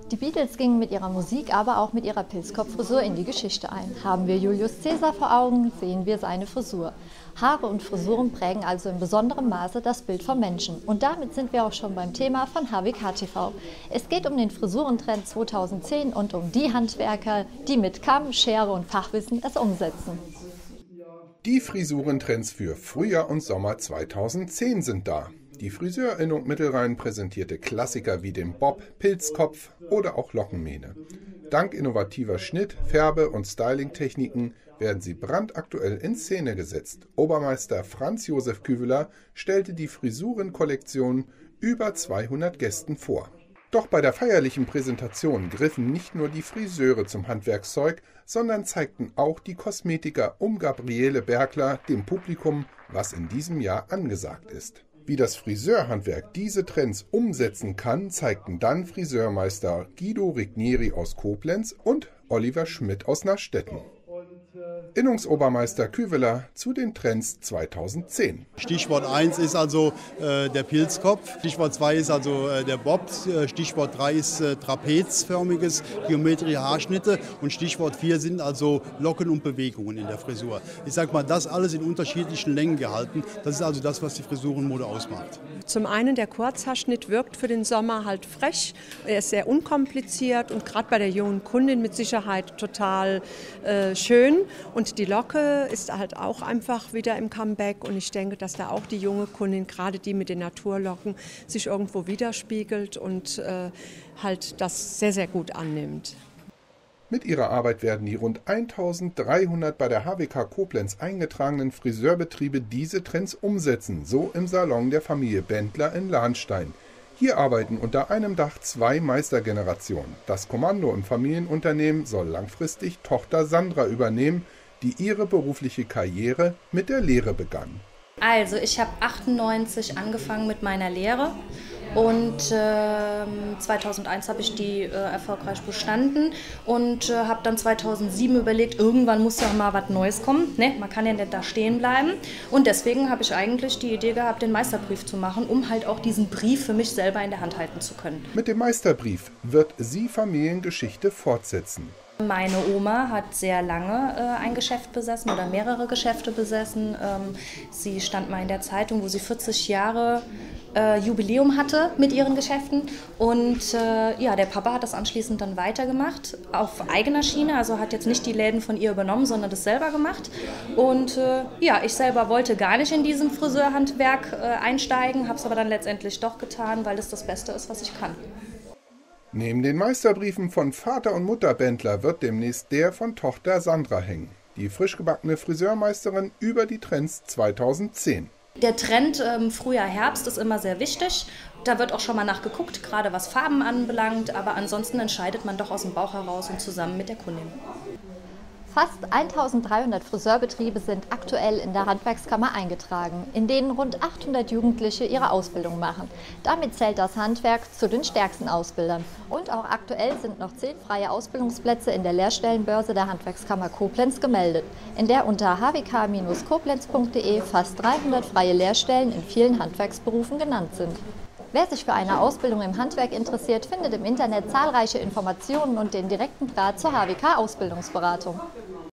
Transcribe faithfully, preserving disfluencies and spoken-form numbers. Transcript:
Die Beatles gingen mit ihrer Musik, aber auch mit ihrer Pilzkopffrisur in die Geschichte ein. Haben wir Julius Caesar vor Augen, sehen wir seine Frisur. Haare und Frisuren prägen also in besonderem Maße das Bild vom Menschen. Und damit sind wir auch schon beim Thema von H W K T V. Es geht um den Frisurentrend zweitausendzehn und um die Handwerker, die mit Kamm, Schere und Fachwissen es umsetzen. Die Frisurentrends für Frühjahr und Sommer zweitausendzehn sind da. Die Friseurinnung Mittelrhein präsentierte Klassiker wie den Bob, Pilzkopf oder auch Lockenmähne. Dank innovativer Schnitt-, Färbe- und Styling-Techniken werden sie brandaktuell in Szene gesetzt. Obermeister Franz Josef Küveler stellte die Frisurenkollektion über zweihundert Gästen vor. Doch bei der feierlichen Präsentation griffen nicht nur die Friseure zum Handwerkszeug, sondern zeigten auch die Kosmetiker um Gabriele Bergler dem Publikum, was in diesem Jahr angesagt ist. Wie das Friseurhandwerk diese Trends umsetzen kann, zeigten dann Friseurmeister Guido Rignieri aus Koblenz und Oliver Schmidt aus Nastetten. Innungsobermeister Küveler zu den Trends zweitausendzehn. Stichwort eins ist also äh, der Pilzkopf, Stichwort zwei ist also äh, der Bob, Stichwort drei ist äh, trapezförmiges, geometrische Haarschnitte und Stichwort vier sind also Locken und Bewegungen in der Frisur. Ich sage mal, das alles in unterschiedlichen Längen gehalten, das ist also das, was die Frisurenmode ausmacht. Zum einen der Kurzhaarschnitt wirkt für den Sommer halt frech, er ist sehr unkompliziert und gerade bei der jungen Kundin mit Sicherheit total äh, schön. Und die Locke ist halt auch einfach wieder im Comeback und ich denke, dass da auch die junge Kundin, gerade die mit den Naturlocken, sich irgendwo widerspiegelt und äh, halt das sehr, sehr gut annimmt. Mit ihrer Arbeit werden die rund eintausenddreihundert bei der H W K Koblenz eingetragenen Friseurbetriebe diese Trends umsetzen, so im Salon der Familie Bendler in Lahnstein. Hier arbeiten unter einem Dach zwei Meistergenerationen. Das Kommando im Familienunternehmen soll langfristig Tochter Sandra übernehmen, die ihre berufliche Karriere mit der Lehre begann. Also ich habe achtundneunzig angefangen mit meiner Lehre und äh, zweitausendeins habe ich die äh, erfolgreich bestanden und äh, habe dann zweitausendsieben überlegt, irgendwann muss ja mal was Neues kommen, ne? Man kann ja nicht da stehen bleiben und deswegen habe ich eigentlich die Idee gehabt, den Meisterbrief zu machen, um halt auch diesen Brief für mich selber in der Hand halten zu können. Mit dem Meisterbrief wird sie Familiengeschichte fortsetzen. Meine Oma hat sehr lange äh, ein Geschäft besessen oder mehrere Geschäfte besessen. Ähm, sie stand mal in der Zeitung, wo sie vierzig Jahre äh, Jubiläum hatte mit ihren Geschäften. Und äh, ja, der Papa hat das anschließend dann weitergemacht, auf eigener Schiene. Also hat jetzt nicht die Läden von ihr übernommen, sondern das selber gemacht. Und äh, ja, ich selber wollte gar nicht in diesem Friseurhandwerk äh, einsteigen, habe es aber dann letztendlich doch getan, weil es das Beste ist, was ich kann. Neben den Meisterbriefen von Vater und Mutter Bendler wird demnächst der von Tochter Sandra hängen. Die frisch gebackene Friseurmeisterin über die Trends zweitausendzehn. Der Trend ähm, Frühjahr, Herbst ist immer sehr wichtig. Da wird auch schon mal nachgeguckt, gerade was Farben anbelangt. Aber ansonsten entscheidet man doch aus dem Bauch heraus und zusammen mit der Kundin. Fast eintausenddreihundert Friseurbetriebe sind aktuell in der Handwerkskammer eingetragen, in denen rund achthundert Jugendliche ihre Ausbildung machen. Damit zählt das Handwerk zu den stärksten Ausbildern. Und auch aktuell sind noch zehn freie Ausbildungsplätze in der Lehrstellenbörse der Handwerkskammer Koblenz gemeldet, in der unter h w k Bindestrich koblenz punkt de fast dreihundert freie Lehrstellen in vielen Handwerksberufen genannt sind. Wer sich für eine Ausbildung im Handwerk interessiert, findet im Internet zahlreiche Informationen und den direkten Draht zur H W K Ausbildungsberatung.